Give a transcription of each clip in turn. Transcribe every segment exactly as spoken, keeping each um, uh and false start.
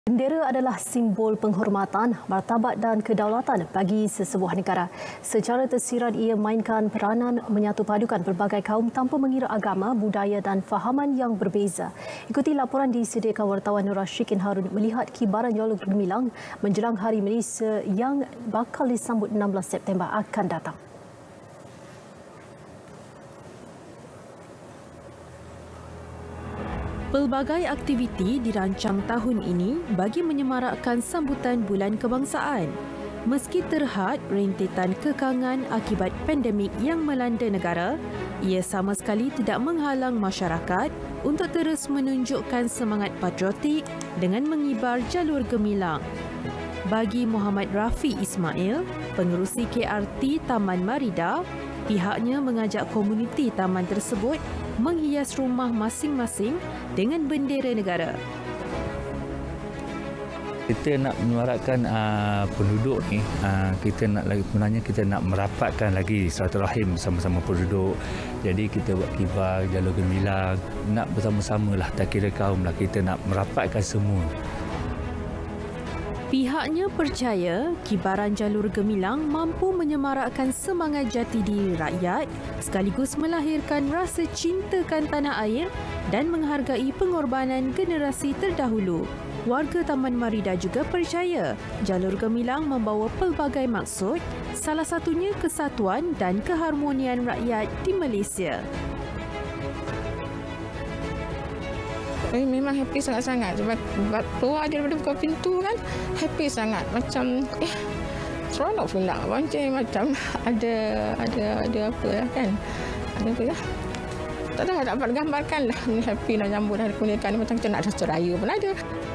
Bendera adalah simbol penghormatan, martabat dan kedaulatan bagi sesebuah negara. Secara tersirat ia mainkan peranan menyatu padukan pelbagai kaum tanpa mengira agama, budaya dan fahaman yang berbeza. Ikuti laporan disediakan wartawan Nur Rashikin Harun melihat kibaran Jalur Gemilang menjelang Hari Malaysia yang bakal disambut enam belas September akan datang. Pelbagai aktiviti dirancang tahun ini bagi menyemarakkan sambutan Bulan Kebangsaan. Meski terhad rentetan kekangan akibat pandemik yang melanda negara, ia sama sekali tidak menghalang masyarakat untuk terus menunjukkan semangat patriotik dengan mengibar jalur gemilang. Bagi Muhammad Rafi Ismail, pengerusi K R T Taman Marida, pihaknya mengajak komuniti taman tersebut menghias rumah masing-masing dengan bendera negara. Kita nak menyuarakan uh, penduduk ni, uh, kita nak lagi sebenarnya kita nak merapatkan lagi silaturahim bersama-sama penduduk. Jadi kita buat kibar jalur gemilang, nak bersama-samalah tak kira kaum lah, kita nak merapatkan semua. Pihaknya percaya kibaran jalur gemilang mampu menyemarakkan semangat jati diri rakyat sekaligus melahirkan rasa cintakan tanah air dan menghargai pengorbanan generasi terdahulu. Warga Taman Marida juga percaya jalur gemilang membawa pelbagai maksud, salah satunya kesatuan dan keharmonian rakyat di Malaysia. Saya memang happy sangat-sangat sebab keluar je daripada buka pintu kan, happy sangat, macam eh seronok pula, macam macam ada ada ada apa lah kan, ada apa lah, tak tahu dapat gambarkan lah, ni happy nak jambut hari kemerdekaan macam macam nak rasa raya pun ada.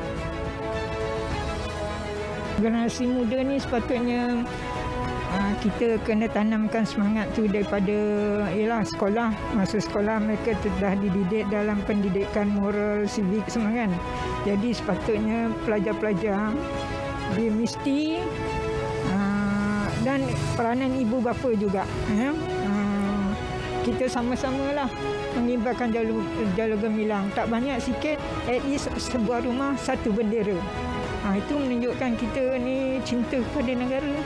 Generasi muda ni sepatutnya kita kena tanamkan semangat tu daripada ialah sekolah. Masa sekolah mereka telah dididik dalam pendidikan moral, civic semua kan. Jadi sepatutnya pelajar-pelajar dia mesti uh, dan peranan ibu bapa juga ya. Uh, kita sama-samalah mengibarkan jalur, jalur gemilang. Tak banyak sikit, at least sebuah rumah satu bendera. Uh, itu menunjukkan kita ni cinta kepada negara.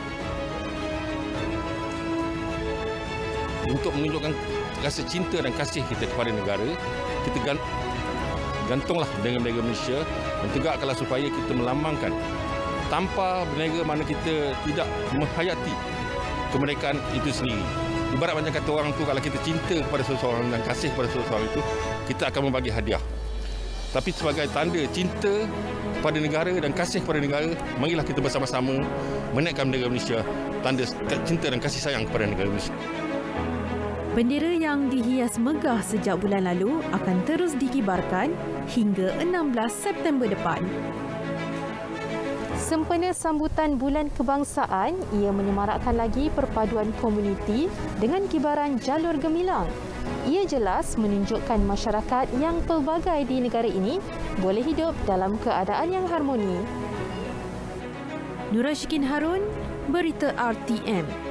Untuk menunjukkan rasa cinta dan kasih kita kepada negara, kita gantunglah dengan bendera Malaysia dan tegakkanlah supaya kita melambangkan. Tanpa bendera mana kita tidak menghayati kemerdekaan itu sendiri. Ibarat macam kata orang tu, kalau kita cinta kepada seseorang dan kasih kepada seseorang itu, kita akan membagi hadiah. Tapi sebagai tanda cinta pada negara dan kasih kepada negara, marilah kita bersama-sama menaikkan bendera Malaysia, tanda cinta dan kasih sayang kepada negara Malaysia. Bendera yang dihias megah sejak bulan lalu akan terus dikibarkan hingga enam belas September depan. Sempena sambutan Bulan Kebangsaan, ia menyemarakkan lagi perpaduan komuniti dengan kibaran jalur gemilang. Ia jelas menunjukkan masyarakat yang pelbagai di negara ini boleh hidup dalam keadaan yang harmoni. Nur Rashikin Harun, Berita R T M.